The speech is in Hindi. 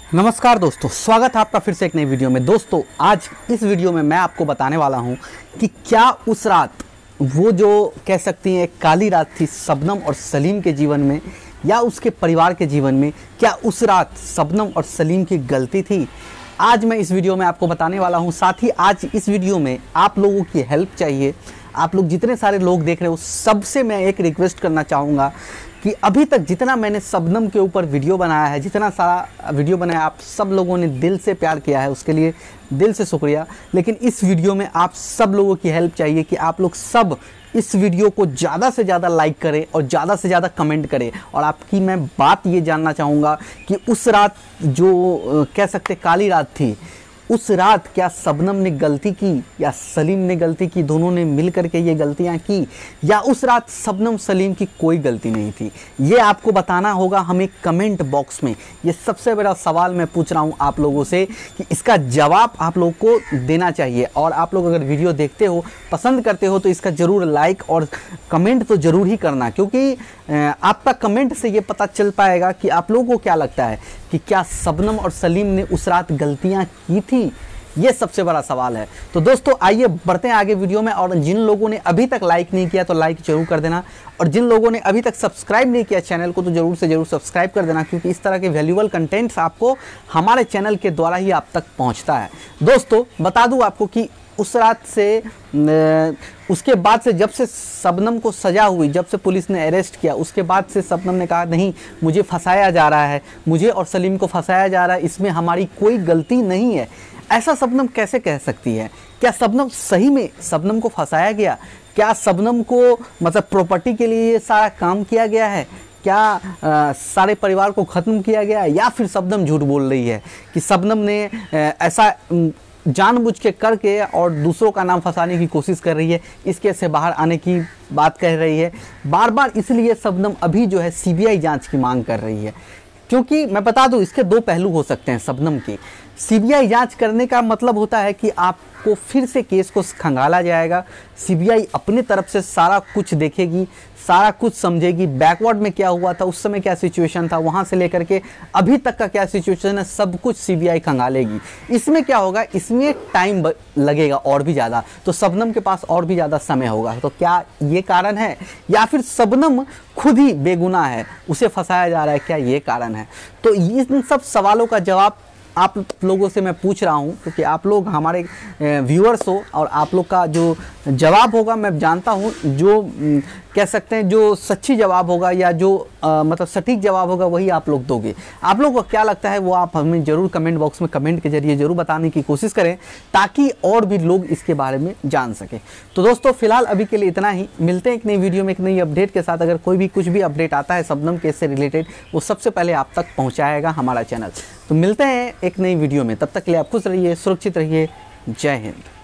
नमस्कार दोस्तों, स्वागत है आपका फिर से एक नई वीडियो में। दोस्तों आज इस वीडियो में मैं आपको बताने वाला हूं कि क्या उस रात वो जो कह सकती हैं एक काली रात थी शबनम और सलीम के जीवन में या उसके परिवार के जीवन में, क्या उस रात शबनम और सलीम की गलती थी? आज मैं इस वीडियो में आपको बताने वाला हूं। साथ ही आज इस वीडियो में आप लोगों की हेल्प चाहिए। आप लोग जितने सारे लोग देख रहे हो सबसे मैं एक रिक्वेस्ट करना चाहूँगा कि अभी तक जितना मैंने शबनम के ऊपर वीडियो बनाया है, जितना सारा वीडियो बनाया, आप सब लोगों ने दिल से प्यार किया है, उसके लिए दिल से शुक्रिया। लेकिन इस वीडियो में आप सब लोगों की हेल्प चाहिए कि आप लोग सब इस वीडियो को ज़्यादा से ज़्यादा लाइक करें और ज़्यादा से ज़्यादा कमेंट करें। और आपकी मैं बात ये जानना चाहूँगा कि उस रात जो कह सकते काली रात थी, उस रात क्या शबनम ने गलती की या सलीम ने गलती की? दोनों ने मिल करके ये गलतियां की या उस रात शबनम सलीम की कोई गलती नहीं थी? ये आपको बताना होगा हमें कमेंट बॉक्स में। ये सबसे बड़ा सवाल मैं पूछ रहा हूँ आप लोगों से कि इसका जवाब आप लोग को देना चाहिए। और आप लोग अगर वीडियो देखते हो, पसंद करते हो, तो इसका ज़रूर लाइक और कमेंट तो ज़रूर ही करना, क्योंकि आपका कमेंट से ये पता चल पाएगा कि आप लोगों को क्या लगता है कि क्या शबनम और सलीम ने उस रात गलतियां की थी। ये सबसे बड़ा सवाल है। तो दोस्तों आइए बढ़ते हैं आगे वीडियो में। और जिन लोगों ने अभी तक लाइक नहीं किया तो लाइक जरूर कर देना, और जिन लोगों ने अभी तक सब्सक्राइब नहीं किया चैनल को तो जरूर से जरूर सब्सक्राइब कर देना, क्योंकि इस तरह के वैल्यूएबल कंटेंट्स आपको हमारे चैनल के द्वारा ही आप तक पहुंचता है। दोस्तों बता दूं आपको कि उस रात से उसके बाद से जब से शबनम को सज़ा हुई, जब से पुलिस ने अरेस्ट किया, उसके बाद से शबनम ने कहा नहीं, मुझे फंसाया जा रहा है, मुझे और सलीम को फंसाया जा रहा है, इसमें हमारी कोई गलती नहीं है। ऐसा शबनम कैसे कह सकती है? क्या शबनम सही में शबनम को फंसाया गया? क्या शबनम को मतलब प्रॉपर्टी के लिए ये सारा काम किया गया है? क्या सारे परिवार को ख़त्म किया गया है? या फिर शबनम झूठ बोल रही है कि शबनम ने ऐसा जानबूझ के करके और दूसरों का नाम फंसाने की कोशिश कर रही है, इस केस से बाहर आने की बात कह रही है बार बार? इसलिए शबनम अभी जो है सीबीआई जांच की मांग कर रही है। क्योंकि मैं बता दूं इसके दो पहलू हो सकते हैं शबनम के। सीबीआई जांच करने का मतलब होता है कि आपको फिर से केस को खंगाला जाएगा। सीबीआई अपनी तरफ से सारा कुछ देखेगी, सारा कुछ समझेगी, बैकवर्ड में क्या हुआ था, उस समय क्या सिचुएशन था, वहाँ से लेकर के अभी तक का क्या सिचुएशन है, सब कुछ सीबीआई खंगालेगी। इसमें क्या होगा, इसमें टाइम लगेगा और भी ज़्यादा, तो शबनम के पास और भी ज़्यादा समय होगा। तो क्या ये कारण है या फिर शबनम खुद ही बेगुनाह है, उसे फंसाया जा रहा है, क्या ये कारण है? तो इन सब सवालों का जवाब आप लोगों से मैं पूछ रहा हूं, क्योंकि आप लोग हमारे व्यूअर्स हो और आप लोग का जो जवाब होगा मैं जानता हूं, जो कह सकते हैं जो सच्ची जवाब होगा या जो मतलब सटीक जवाब होगा वही आप लोग दोगे। आप लोगों को क्या लगता है वो आप हमें ज़रूर कमेंट बॉक्स में कमेंट के जरिए ज़रूर बताने की कोशिश करें, ताकि और भी लोग इसके बारे में जान सकें। तो दोस्तों फिलहाल अभी के लिए इतना ही। मिलते हैं एक नई वीडियो में एक नई अपडेट के साथ। अगर कोई भी कुछ भी अपडेट आता है शबनम केस से रिलेटेड, वो सबसे पहले आप तक पहुँचाएगा हमारा चैनल। तो मिलते हैं एक नई वीडियो में, तब तक के लिए आप खुश रहिए, सुरक्षित रहिए। जय हिंद।